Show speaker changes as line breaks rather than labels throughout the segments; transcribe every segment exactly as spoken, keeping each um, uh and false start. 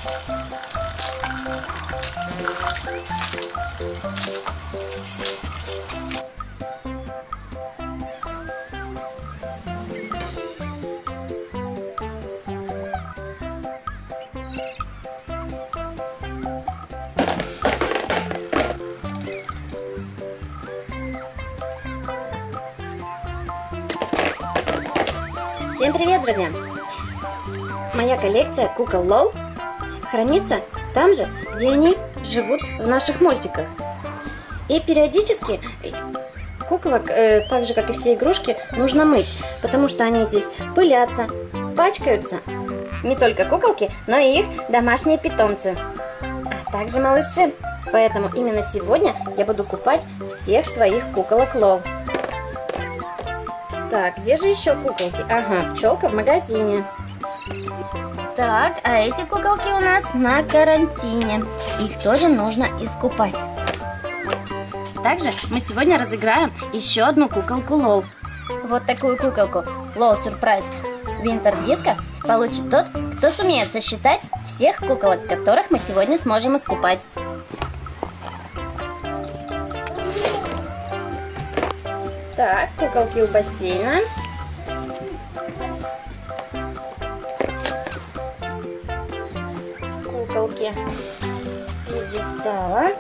Всем привет, друзья! Моя коллекция кукол лол хранится там же, где они живут в наших мультиках. И периодически куколок, э, так же как и все игрушки, нужно мыть, потому что они здесь пылятся, пачкаются. Не только куколки, но и их домашние питомцы, а также малыши. Поэтому именно сегодня я буду купать всех своих куколок лол. Так, где же еще куколки? Ага, пчелка в магазине. Так, а эти куколки у нас на карантине. Их тоже нужно искупать. Также мы сегодня разыграем еще одну куколку лол. Вот такую куколку лол Surprise Winter Disco получит тот, кто сумеет сосчитать всех куколок, которых мы сегодня сможем искупать. Так, куколки у бассейна. Куколки пьедестала.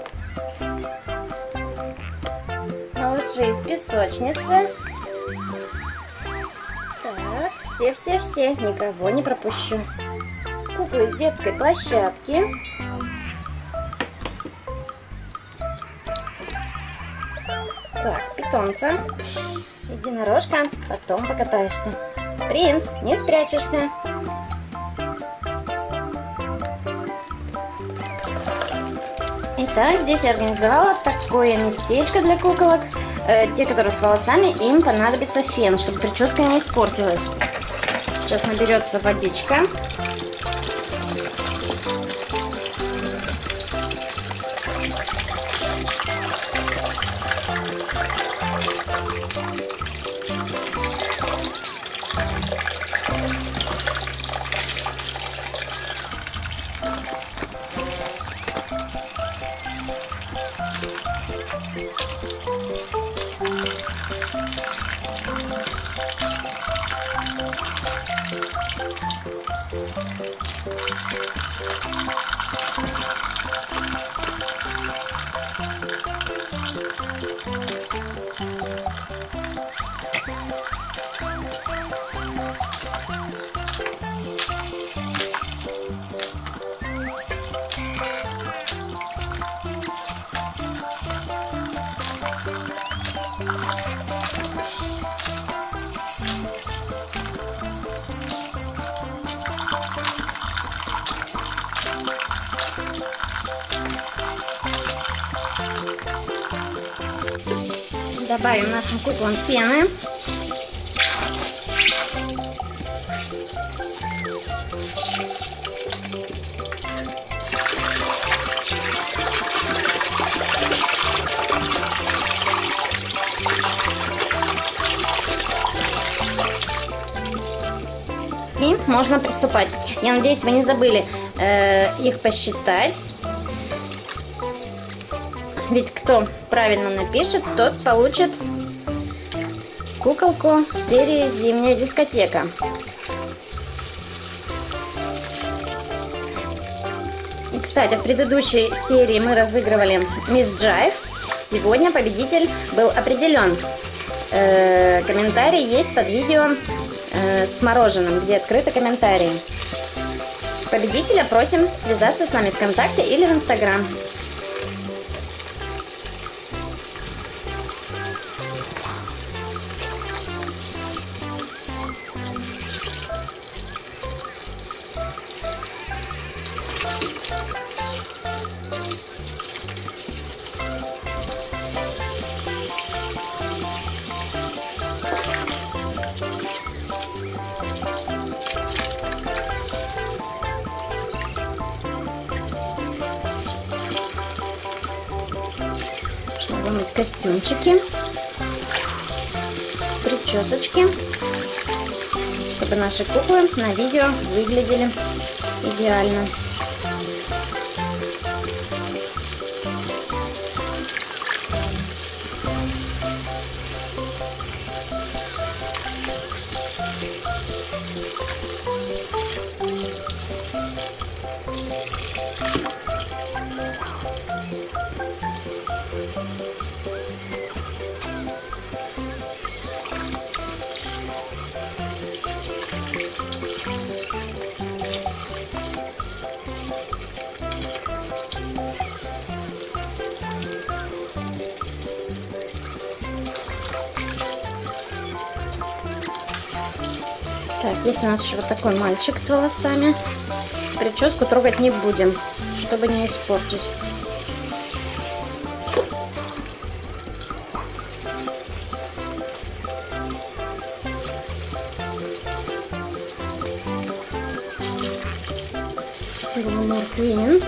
Малыши из песочницы. Так, все-все-все, никого не пропущу. Куклы с детской площадки. Так, питомца. Единорожка, потом покатаешься. Принц, не спрячешься. Итак, здесь я организовала такое местечко для куколок. Э, те, которые с волосами, им понадобится фен, чтобы прическа не испортилась. Сейчас наберется водичка. Добавим нашим куклам пены. И можно приступать. Я надеюсь, вы не забыли э, их посчитать. Ведь кто правильно напишет, тот получит куколку в серии «Зимняя дискотека». И, кстати, в предыдущей серии мы разыгрывали Мисс Джайв. Сегодня победитель был определен. Э-э, комментарий есть под видео э, с мороженым, где открыты комментарии. Победителя просим связаться с нами ВКонтакте или в Инстаграм. Вымыть костюмчики, причесочки, чтобы наши куклы на видео выглядели идеально. Так, есть у нас еще вот такой мальчик с волосами. Прическу трогать не будем, чтобы не испортить. Glamour Queen.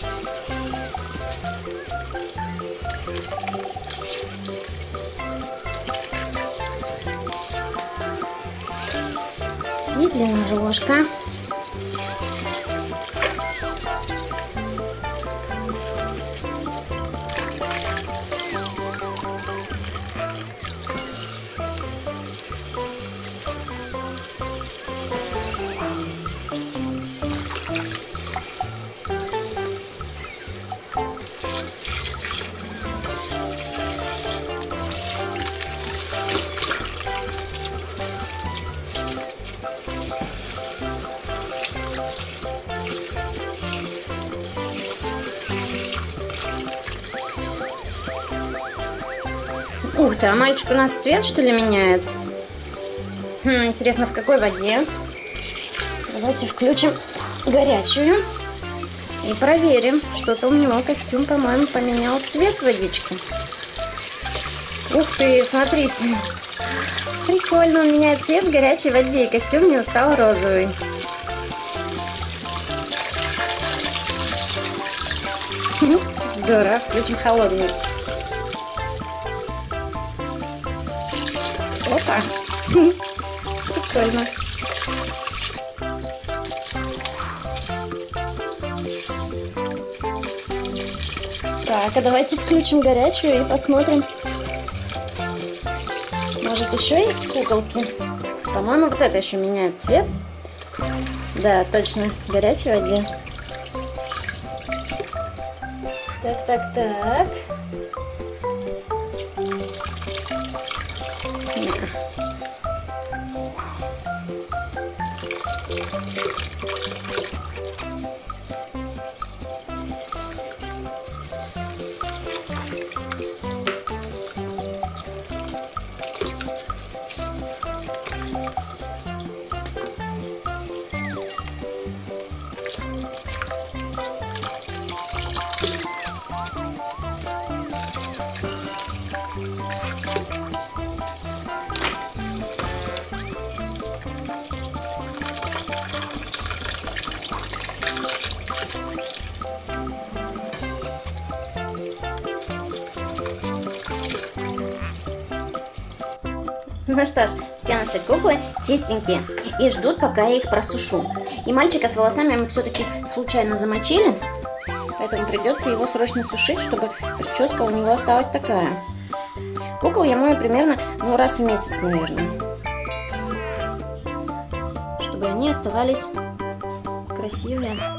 Единорожка. Ух ты, а мальчик у нас цвет, что ли, меняет? Хм, интересно, в какой воде? Давайте включим горячую и проверим. Что-то у него костюм, по-моему, поменял цвет водички. Ух ты, смотрите. Прикольно, он меняет цвет в горячей воде, и костюм у него стал розовый. Здорово, включим холодный. Опа! Прикольно. Так, а давайте включим горячую и посмотрим. Может, еще есть куколки? По-моему, вот это еще меняет цвет. Да, точно, в горячей воде. Так, так, так. Ну что ж, все наши куклы чистенькие и ждут, пока я их просушу. И мальчика с волосами мы все-таки случайно замочили, поэтому придется его срочно сушить, чтобы прическа у него осталась такая. Кукол я мою примерно ну, раз в месяц, наверное, чтобы они оставались красивые.